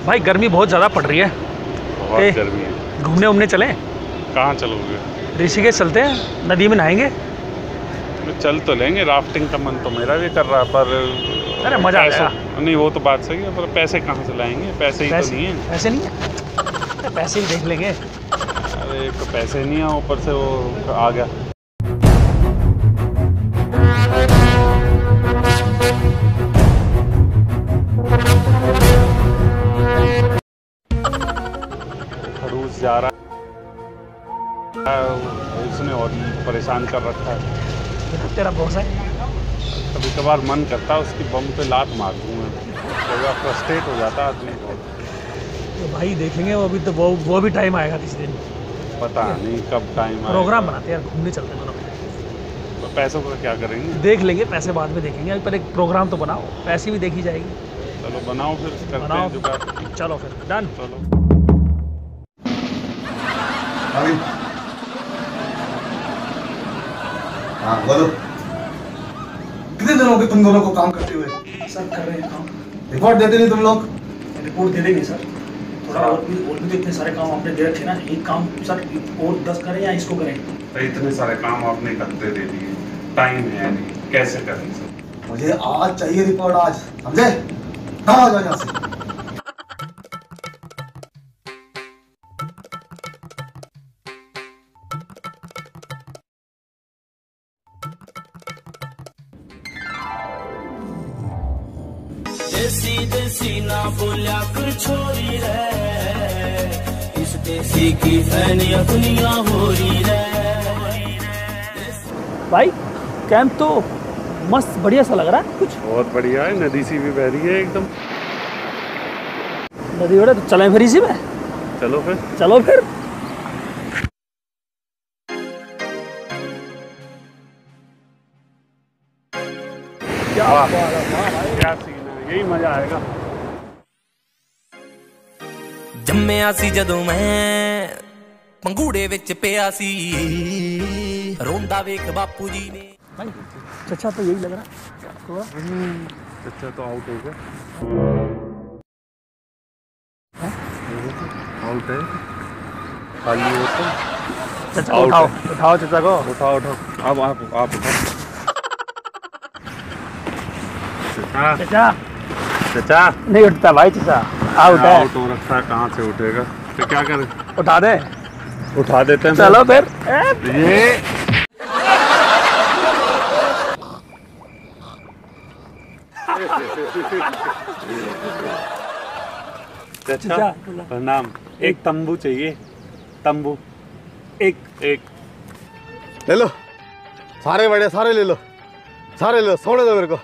भाई गर्मी बहुत ज़्यादा पड़ रही है। बहुत गर्मी है। घूमने उमने चले? कहाँ चलोगे? ऋषिकेश चलते हैं, नदी में नहाएंगे। चल तो लेंगे, राफ्टिंग का मन तो मेरा भी कर रहा है, पर अरे मजा आएगा। नहीं वो तो बात सही है, पर पैसे कहाँ से लाएंगे? पैसे ही तो नहीं है। पैसे नहीं है, पैसे ही देख लेंगे। अरे एक तो पैसे नहीं है, ऊपर से वो आ गया। खड़ूस जा रहा है, उसने और परेशान कर रखा है। तेरा बॉस है। कभी कभार मन करता है उसकी बम पे लात मार दूँ मैं, तो फ्रस्ट्रेट हो जाता आदमी। तो भाई देखेंगे, वो भी तो वो भी टाइम आएगा किसी दिन। पता नहीं कब टाइम आएगा। प्रोग्राम बनाते हैं यार, घूमने चलते हैं दोनों। तो पैसों का क्या करेंगे? देख लेंगे, पैसे बाद में देखेंगे, पर एक प्रोग्राम तो बनाओ, पैसे भी देखी जाएगी। चलो बनाओ फिर, करते हैं जुगाड़। चलो फिर डन। चलो हाँ बोलो, कितने दिन हो गए तुम दोनों को काम करते हुए? सर कर रहे हैं काम। रिपोर्ट देते नहीं तुम लोग? रिपोर्ट दे देंगे सर। थोड़ा और भी तो इतने सारे काम आपने दे रखे ना, एक काम सर और 10 करें या इसको करें? तो इतने सारे काम आपने करते दे दिए, टाइम है नहीं, कैसे करें सर? मुझे आज चाहिए रिपोर्ट, आज समझे? कहाँ आ जाओ यहाँ से। देसी देसी ना बोलिया कर छोरी रे, इस देसी की फैनिया दुनिया हो रही रे। भाई कैंप तो मस्त बढ़िया सा लग रहा है कुछ। बहुत बढ़िया है, नदी सी भी बह रही है एकदम। नदी बड़े तो चलें फिर इसी में। चलो फिर। चलो फिर। क्या सीन है, यही मजा आएगा। जम्मिया सी जदों मैं पंगूड़े विच पिया सी, रोंदा वेख बापू जी ने। भाई चचा तो यही लग रहा है। अच्छा तो आउट हो गया। आउट है, खाली हो तो चचा उठाओ, उठाओ चचा को। उठाओ उठाओ। अब आप उठाओ। चचा चचा नहीं उठता भाई, चचा आउट है। आउट हो रखा है, कहाँ से उठेगा? तो क्या करें? उठा दे। उठा देते हैं। चलो फिर। ये चचा प्रणाम। एक तंबू चाहिए, तंबू। एक ले लो, सारे बड़े सारे ले लो, सारे ले लो, सोने दो मेरे को।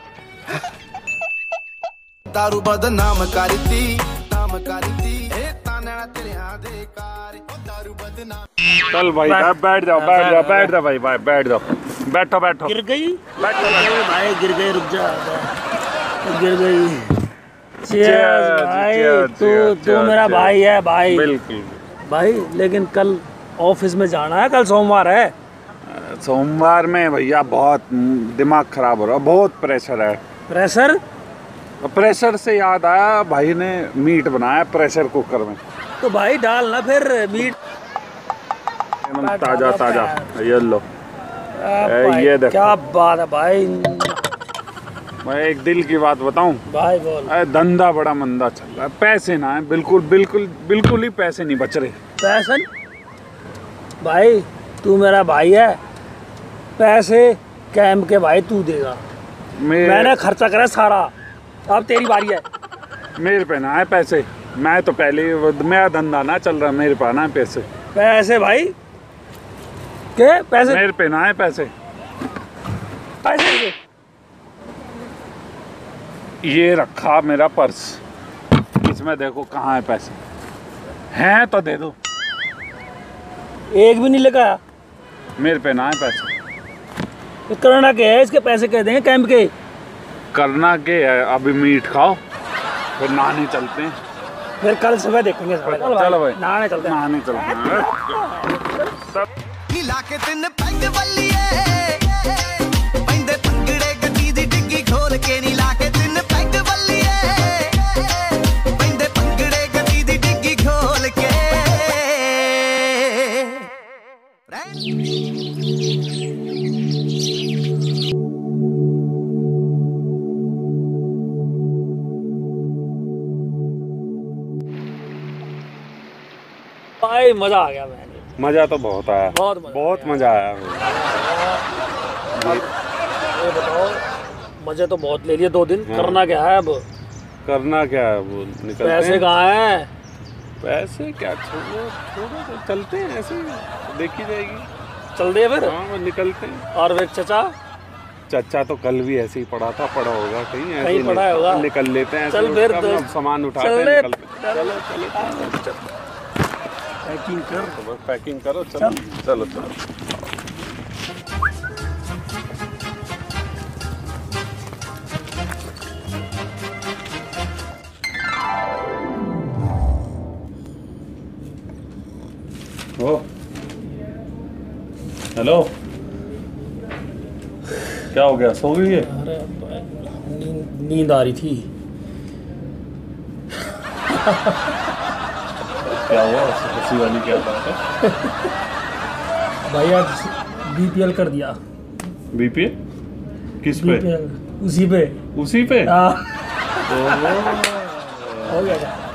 दारू बदनाम करती, नाम करती ए ताना तेरे आधे कार, दारू बदनाम। चल भाई बैठ जाओ भाई, बैठ जाओ, बैठो। गिर गई, बैठो भाई, गिर गई, रुक जा, गिर गई। चीयर्स भाई, तू मेरा भाई है भाई। बिल्कुल भाई लेकिन कल ऑफिस में जाना है, कल सोमवार है। सोमवार में भैया बहुत दिमाग खराब हो रहा है, बहुत प्रेशर है। प्रेशर? प्रेशर से याद आया, भाई ने मीट बनाया प्रेशर कुकर में। तो भाई डाल ना फिर मीट। ताजा ये लो। ये देखो, क्या बात है भाई। मैं एक दिल की बात बताऊं भाई बोल। धंधा बड़ा मंदा चल रहा है, पैसे ना है, बिल्कुल ही पैसे नहीं बच रहे। पैसे भाई, तू मेरा भाई है, पैसे कैंप के भाई तू देगा। मैंने खर्चा करा सारा, अब तेरी बारी है। मेरे पे ना है पैसे, मैं तो पहले मेरा धंधा ना चल रहा, मेरे पे ना है पैसे। पैसे भाई के पैसे मेरे पे ना है पैसे। पैसे ये रखा मेरा पर्स, इसमें देखो कहाँ है पैसे, हैं तो दे दो। एक भी नहीं लगा। मेरे पे ना है पैसे। तो करना क्या है, इसके पैसे कह देंगे कैंप के। करना क्या है, अभी मीट खाओ फिर नहाने चलते हैं। फिर कल सुबह देखेंगे। चलो भाई नहाने चलते हैं। नीला के तिन पैग बल्लीए, पैंदे पंगड़े गड्डी दी डिग्गी खोल के नीला के तिन पैग बल्लीए, पैंदे पंगड़े भाई मजा आ गया। मैंने मजा तो बहुत आया, बहुत मजा आया। ये बताओ, मजे तो बहुत ले लिए 2 दिन। हाँ। करना क्या है अब? करना क्या है, वो निकलते पैसे हैं। कहाँ हैं? पैसे क्या, छोड़ो तो चलते हैं, ऐसे देखी जाएगी। चल दे फिर। हाँ वो निकलते हैं। और वे चचा चचा तो कल भी ऐसे ही पड़ा होगा कहीं, ऐसे कहीं ही पड़ा होगा। निकल लेते हैं। चल फिर तो सामान उठाते चल हैं, ले। निकलते हैं। चलो पैकिंग कर। तो बस पैकिंग करो, चलो चलो। ओ हेलो, क्या हो गया, सो गई है? अरे नींद आ रही थी। क्या हुआ, हंसी वाली क्या बात है? भाई आज बीपीएल कर दिया। बीपीएल किस पे? बीपीएल उसी पे। उसी पे? हाँ। ओ, हो गया।